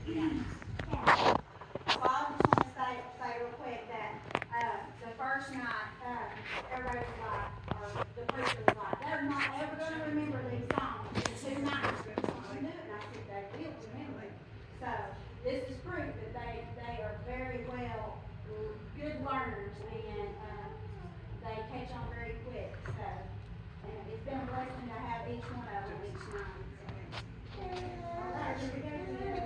So I just want to say real quick that the first night, everybody was like, or the preacher was like, they're not ever going to remember these songs. It's 2 nights ago, I knew it, and I said they will remember it. So this is proof that they are very well, good learners, and they catch on very quick. So it's been a blessing to have each one of them each night. All right, here we go.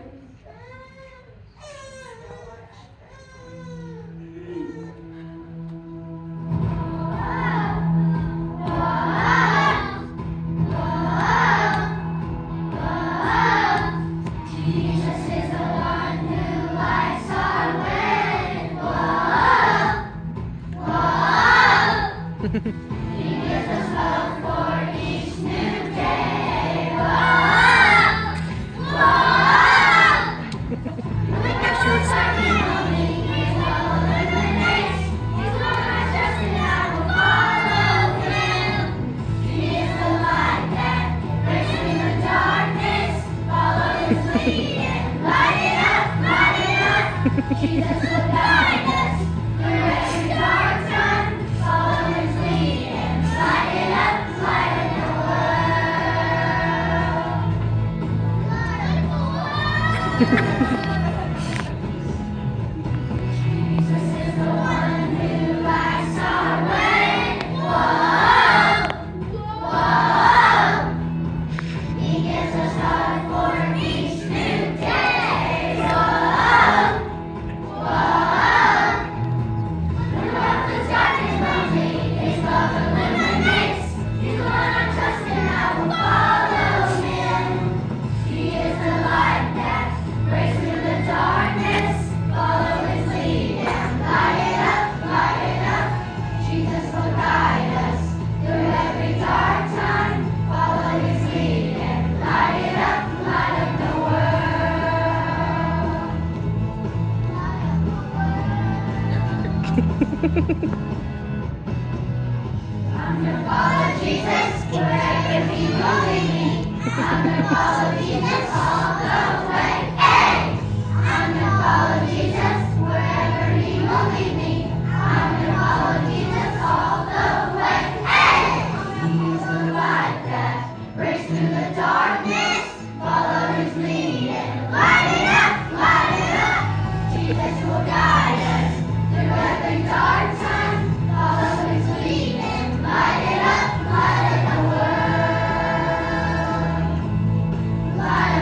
Light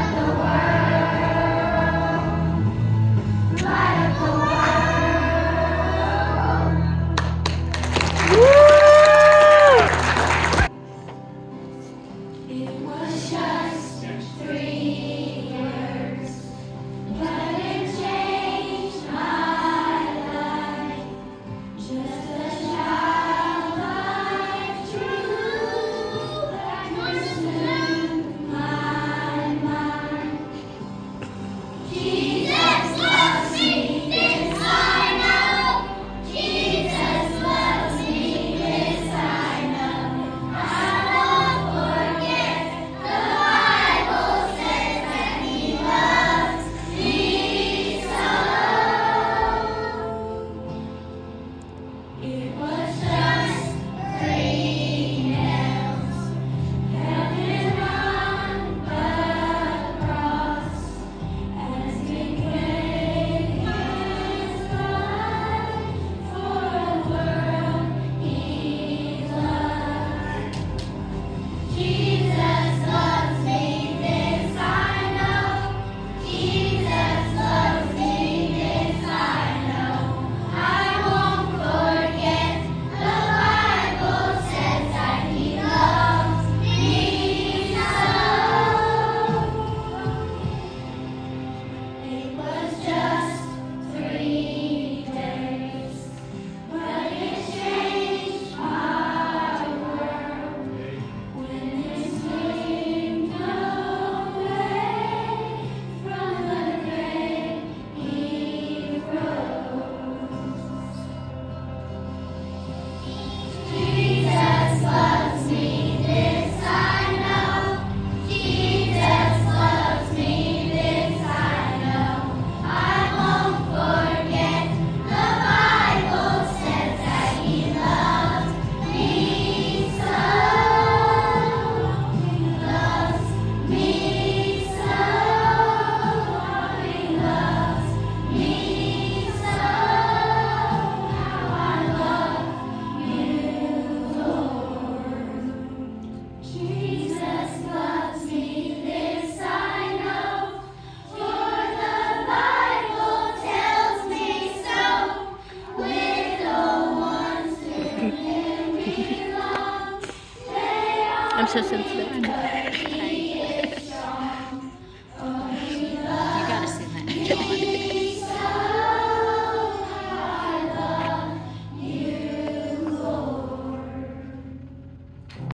I'm so sensitive. Okay.